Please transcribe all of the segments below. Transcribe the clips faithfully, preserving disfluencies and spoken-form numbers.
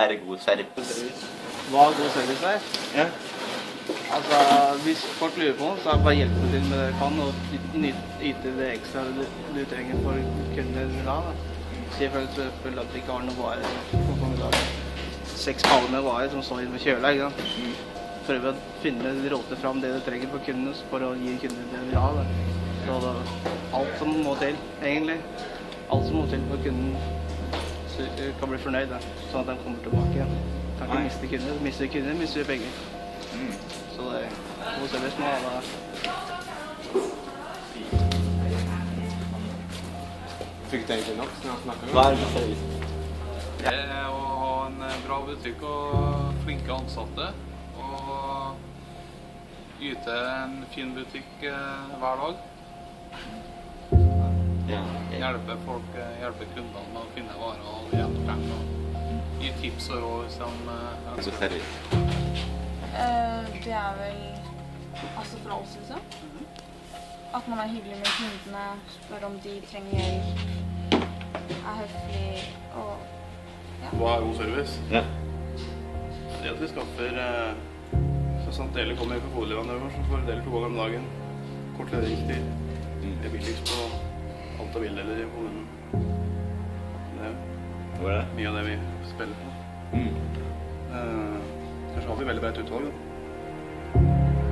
er god service? Hva god service er? Ja. Altså, hvis folk lurer på noe, så er det bare å hjelpe til med det du kan, og yte det ekstra du, du trenger for kunder da. Si for eksempel at vi ikke har noe varer, for vi har seks paller med varer som står inne ved kjøla, ikke sant? Mm. Prøve å finne, råte fram det du trenger for kundene, for å gi kundene det de vil ha. Da. Så da, alt som må til, egentlig. Alt som må til for kunden kan bli fornøyd, da, sånn at de kommer tilbake igjen. Kan ikke miste kunder, mister kunder, mister penger. Mm. Så det er god service må ha det. Fikk du egentlig nok når jeg snakker om? Hva er god service? Det er å ha en bra butikk og flinke ansatte, og yte en fin butikk hver dag. Ja, hjelpe folk, hjelpe kundene med å finne varer og alle hjelp trenger, og gi tips og råd hvis de ønsker. God service? Uh, det er vel altså for oss, liksom. At man er hyggelig med kundene, spør om de trenger hjelp, er høflig og ja. Hva er god service? Ja. Det at vi skaffer eh, så sant deler kommer fra hovedleverandøren, så får deler to ganger om dagen. Kort leveringstid. Mm. Det er billigst på alt av bildeler i kommunen. Det Hva er det? Mye av det vi spiller på. Mm. Eh, kanskje har vi veldig bredt utvalg, da.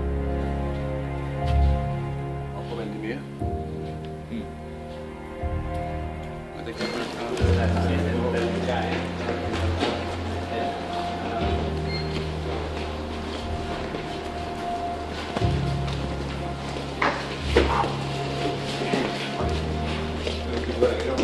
Alt og veldig mye. Mm. Jeg vet ikke hva jeg skal Very good.